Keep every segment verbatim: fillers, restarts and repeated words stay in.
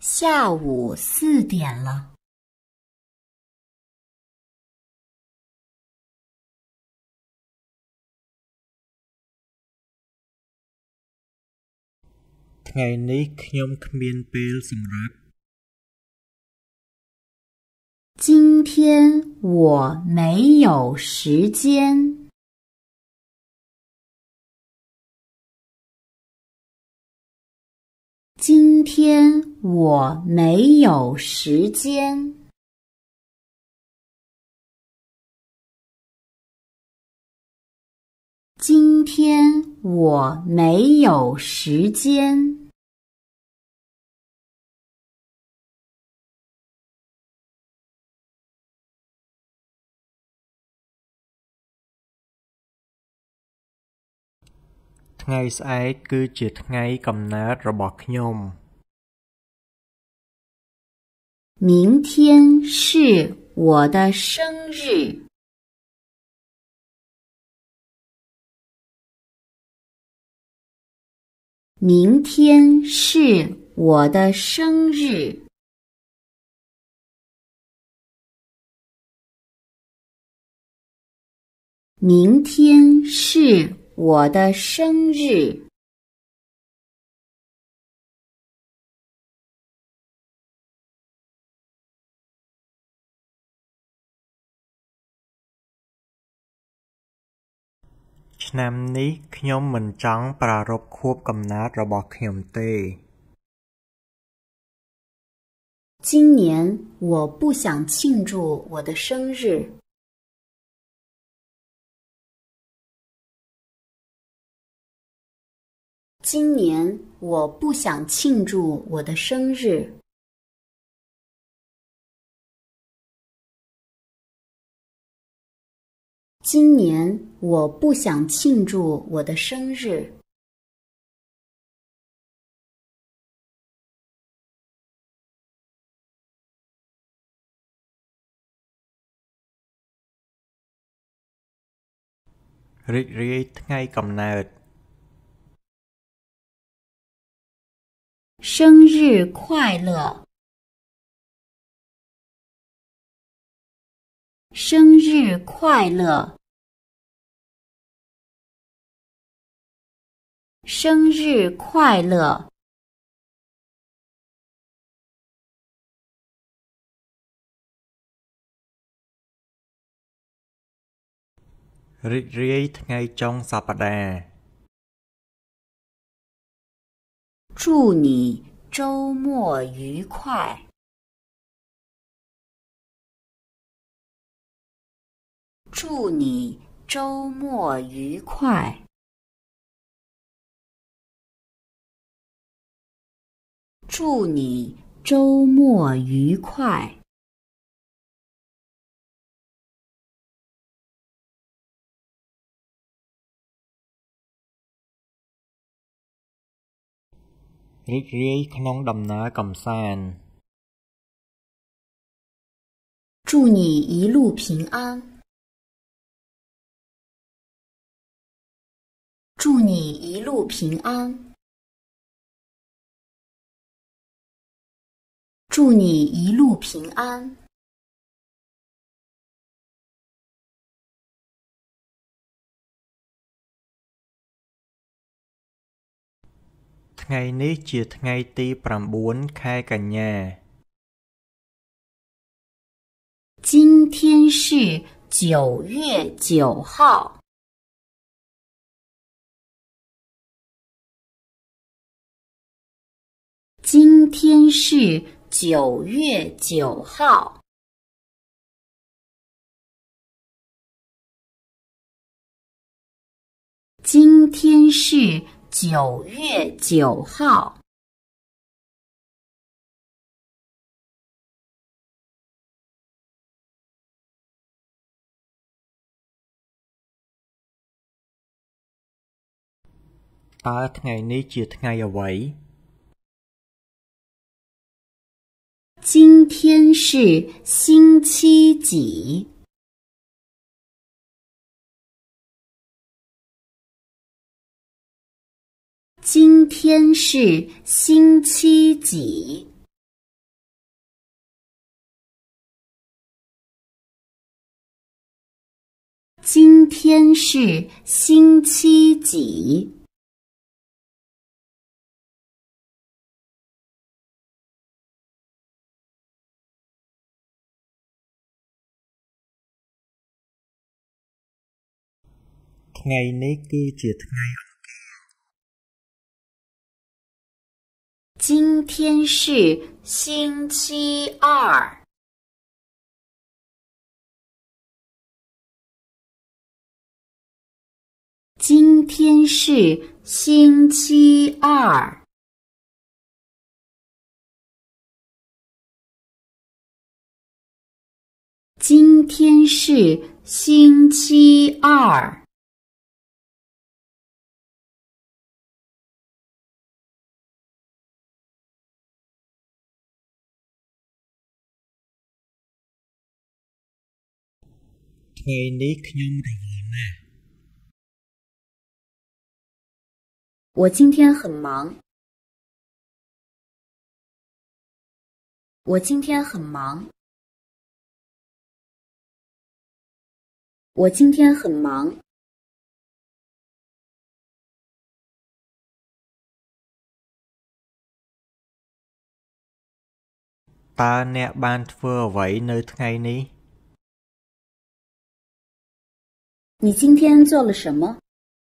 下午四点了。 ថ្ងៃនេះខ្ញុំគ្មានពេលសម្រាប់今天我没有时间。今天我没有时间。今天我没有时间。 ថ្ងៃស្អែកគឺជាថ្ងៃកំណើតរបស់ខ្ញុំ明天是我的生日。明天是我的生日。明天是我的生日。 ឆ្នាំនេះខ្ញុំមិនចង់ប្រារព្ធខួបកំណើតរបស់ខ្ញុំទេ今年我不想庆祝我的生日。今年我不想庆祝我的生日。今年我不想庆祝我的生日。 រីករាយថ្ងៃកំណើត生日快乐！生日快乐！生日快乐！ រីករាយថ្ងៃចុងសប្តាហ៍祝你周末愉快！祝你周末愉快！祝你周末愉快！ រីករាយក្នុងដំណើរកម្សាន្ត祝你一路平安！祝你一路平安！祝你一路平安！ ថ្ងៃនេះជាថ្ងៃទីប្រាំបួនខែកញ្ញា今天是九月九号。今天是九月九号。今天是九月九号。 តើថ្ងៃនេះជាថ្ងៃអ្វី今天是星期几？今天是星期几？ 今天是星期几？ ថ្ងៃនេះគឺជាថ្ងៃ今天是星期二。今天是星期二。今天是星期二。 ថ្ងៃនេះខ្ញុំរវល់ណាស់我今天很忙。我今天很忙。我今天很忙。 តើអ្នកបានធ្វើអ្វីនៅថ្ងៃនេះ你今天做了什么？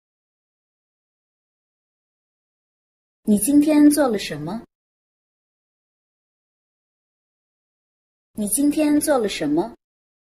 你今天做了什么？你今天做了什么？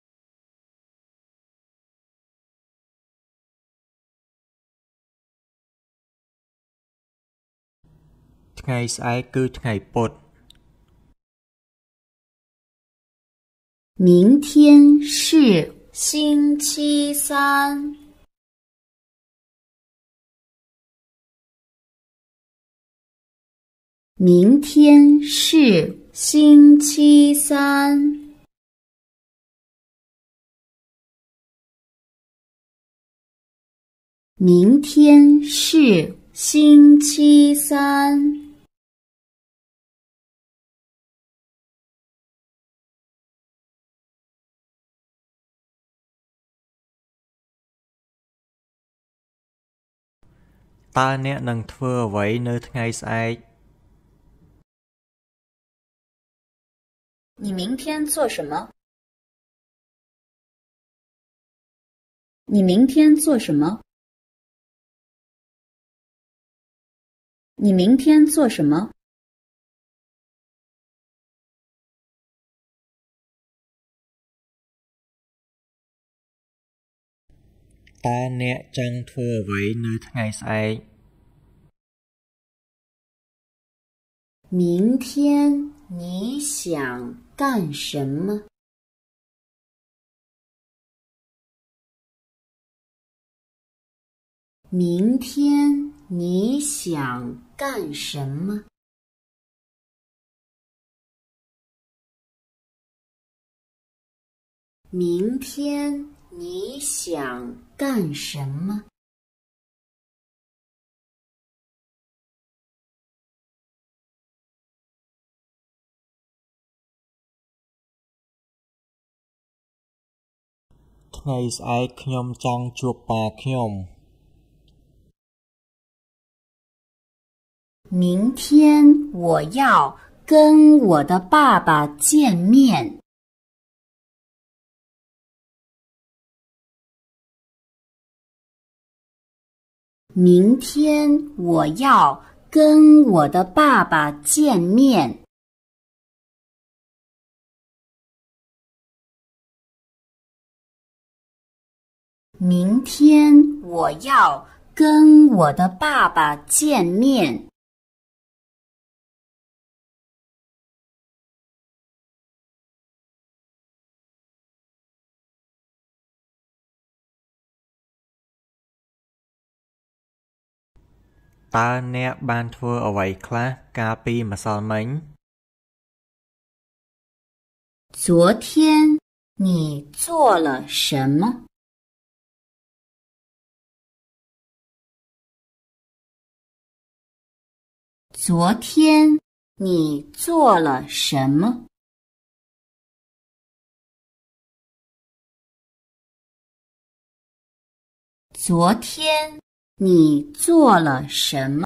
ថ្ងៃស្អែកគឺថ្ងៃពុធ明天是星期三。明天是星期三。明天是星期三。 តើអ្នកនឹងធ្វើអ្វីនៅថ្ងៃស្អែក你明天做什么？你明天做什么？你明天做什么？ តើអ្នកចង់ធ្វើអ្វីនៅថ្ងៃស្អែក明天你想干什么？明天你想干什么？明天你想干什么？ ថ្ងៃស្អែកខ្ញុំចង់ជួបប៉ាខ្ញុំ明天我要跟我的爸爸见面。明天我要跟我的爸爸见面。明天我要跟我的爸爸见面。 តើអ្នកបានធ្វើអ្វីខ្លះកាលពីម្សិលមិញ昨天你做了什么？昨天你做了什么？ 昨天你做了什么？